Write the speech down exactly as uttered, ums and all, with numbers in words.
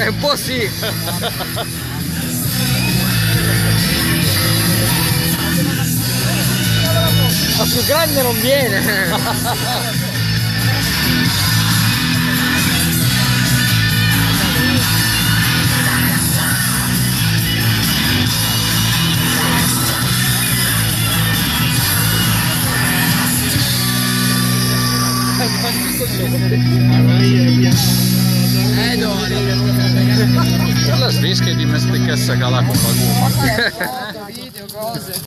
Eh, un po' sì. Ma più grande non viene. Eh, dove? La svisca di me ste cassa che la con la gomma.